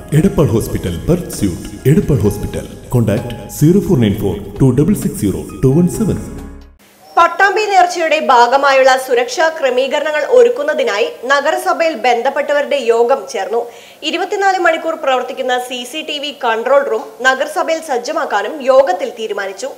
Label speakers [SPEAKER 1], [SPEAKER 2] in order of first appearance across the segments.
[SPEAKER 1] Edapal Hospital, Birth Suite, Edapal Hospital. Contact 0494-2660-217.
[SPEAKER 2] Pattambi നേർച്ചയുടെ ഭാഗമായുള്ള സുരക്ഷാ ക്രമീകരണങ്ങൾ ഒരുക്കുന്നതിനായി നഗരസഭയിൽ ബന്ധപ്പെട്ടവരുടെ യോഗം ചേർന്നു. 24 മണിക്കൂർ പ്രവർത്തിക്കുന്ന CCTV കൺട്രോൾ റൂം നഗരസഭയിൽ സജ്ജമാക്കാനും യോഗത്തിൽ തീരുമാനിച്ചു.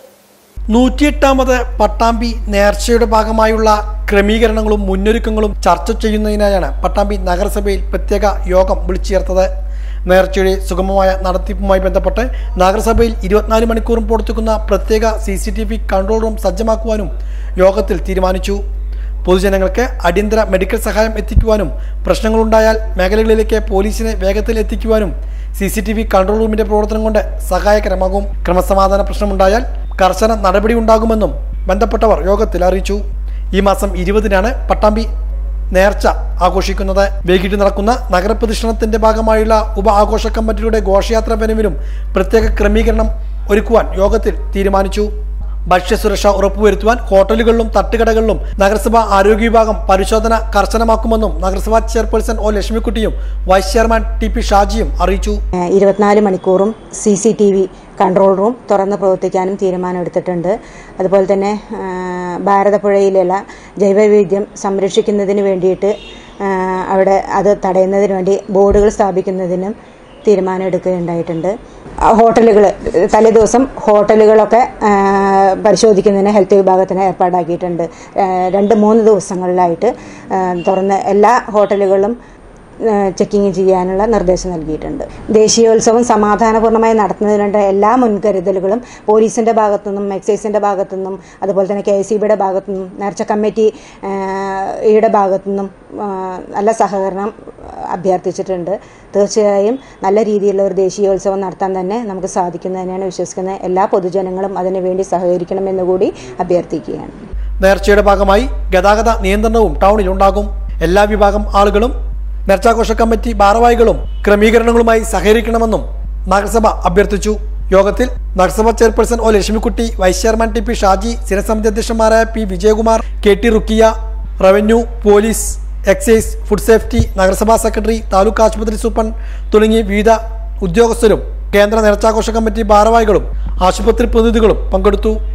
[SPEAKER 3] 108ാമത് പട്ടാമ്പി നേർച്ചയുടെ ഭാഗമായുള്ള ക്രമീകരണങ്ങളും മുന്നൊരുക്കങ്ങളും ചർച്ച ചെയ്യുന്നതിനായാണ് പട്ടാമ്പി നഗരസഭയിൽ പ്രത്യേക യോഗം വിളിച്ചു ചേർത്തത്. നേർച്ചയുടെ സുഗമമായ നടത്തിപ്പുമായി ബന്ധപ്പെട്ട് നഗരസഭയിൽ 24 മണിക്കൂറും പ്രവർത്തിക്കുന്ന പ്രത്യേക CCTV കൺട്രോൾ റൂം സജ്ജമാക്കുവാനും യോഗത്തിൽ തീരുമാനിച്ചു. പൊതുജനങ്ങൾക്ക് അടിയന്തര മെഡിക്കൽ സഹായം എത്തിക്കുവാനും പ്രശ്നങ്ങളുണ്ടായാൽ മേഖലകളിലേക്ക് പോലീസിനെ വേഗത്തിൽ എത്തിക്കുവാനും CCTV കൺട്രോൾ റൂമിന്റെ പ്രവർത്തനം കൊണ്ട് സഹായകരമാകും. ക്രമസമാധാന പ്രശ്നമുണ്ടായാൽ കർശന നടപടി ഉണ്ടാകുമെന്നും ബന്ധപ്പെട്ടവർ യോഗത്തിൽ അറിയിച്ചു. ഈ മാസം 20-നാണ് പട്ടാമ്പി നേർച്ച ആഘോഷിക്കുന്നത്. വൈകിട്ട് നടക്കുന്ന നഗരപ്രദക്ഷിണത്തിന്റെ ഭാഗമായുള്ള ഉപ ആഘോഷ കമ്മിറ്റിയുടെ ഘോഷയാത്ര വരവിനും പ്രത്യേക ക്രമീകരണം ഒരുക്കുവാൻ യോഗത്തിൽ തീരുമാനിച്ചു. ഭക്ഷ്യസുരക്ഷ ഉറപ്പുവരുത്തുവാൻ ഹോട്ടലുകളിലും തട്ടുകടകളിലും നഗരസഭാ ആരോഗ്യ വിഭാഗം പരിശോധന കർശനമാക്കുമെന്നും നഗരസഭാ ചെയർപേഴ്സൺ ഒ ലക്ഷ്മിക്കുട്ടിയും വൈസ് ചെയർമാൻ TP ഷാജിയും അറിയിച്ചു.
[SPEAKER 4] 24 മണിക്കൂറും CCTV കൺട്രോൾ റൂം തുറന്ന് പ്രവർത്തിക്കാനും തീരുമാനമെടുത്തിട്ടുണ്ട്. അതുപോലെ തന്നെ ഭാരതപ്പുഴയിലുള്ള ജൈവവൈവിധ്യം സംരക്ഷിക്കുന്നതിന് വേണ്ടിയിട്ട് അവിടെ അത് തടയുന്നതിന് വേണ്ടി ബോർഡുകൾ സ്ഥാപിക്കുന്നതിനും തീരുമാനം എടുക്കുകയുണ്ടായിട്ടുണ്ട്. ഹോട്ടലുകൾ തലേദിവസം ഹോട്ടലുകളൊക്കെ പരിശോധിക്കുന്നതിന് ഹെൽത്ത് വിഭാഗത്തിന് ഏർപ്പാടാക്കിയിട്ടുണ്ട്. 2-3 ദിവസങ്ങളിലായിട്ട് തുറന്ന് എല്ലാ ഹോട്ടലുകളും ചെക്കിങ് ചെയ്യാനുള്ള നിർദ്ദേശം നൽകിയിട്ടുണ്ട്. ദേശീയോത്സവം സമാധാനപൂർണ്ണമായി നടത്തുന്നതിനുള്ള എല്ലാ മുൻകരുതലുകളും പോലീസിൻ്റെ ഭാഗത്തുനിന്നും എക്സൈസിൻ്റെ ഭാഗത്തുനിന്നും അതുപോലെ തന്നെ KSEBയുടെ ഭാഗത്തുനിന്നും നേർച്ച കമ്മിറ്റിയുടെ ഭാഗത്തുനിന്നും നല്ല സഹകരണം അഭ്യർത്ഥിച്ചിട്ടുണ്ട്. തീർച്ചയായും നല്ല രീതിയിലുള്ള ഒരു ദേശീയോത്സവം നടത്താൻ തന്നെ നമുക്ക് സാധിക്കുന്നതിനാണ് വിശ്വസിക്കുന്നത്. എല്ലാ പൊതുജനങ്ങളും അതിനുവേണ്ടി സഹകരിക്കണമെന്ന് കൂടി അഭ്യർത്ഥിക്കുകയാണ്.
[SPEAKER 3] നേർച്ചയുടെ ഭാഗമായി ഗതാഗത നിയന്ത്രണവും ടൗണിലുണ്ടാകും. എല്ലാ വിഭാഗം ആളുകളും നേർച്ചാഘോഷ കമ്മിറ്റി ഭാരവാഹികളും ക്രമീകരണങ്ങളുമായി സഹകരിക്കണമെന്നും നഗരസഭ അഭ്യർത്ഥിച്ചു. യോഗത്തിൽ നഗരസഭാ chairperson O Lakshmikutty, vice chairman TP Shaji, സ്ഥിരസമിതി അധ്യക്ഷന്മാരായ P Vijayakumar, KT Rukkiya, revenue, police, excise, food safety, നഗരസഭാ സെക്രട്ടറി, താലൂക്ക് ആശുപത്രി സൂപ്രണ്ട് തുടങ്ങി വിവിധ ഉദ്യോഗസ്ഥരും കേന്ദ്ര നേർച്ചാഘോഷ കമ്മിറ്റി ഭാരവാഹികളും ആശുപത്രി പ്രതിനിധികളും പങ്കെടുത്തു.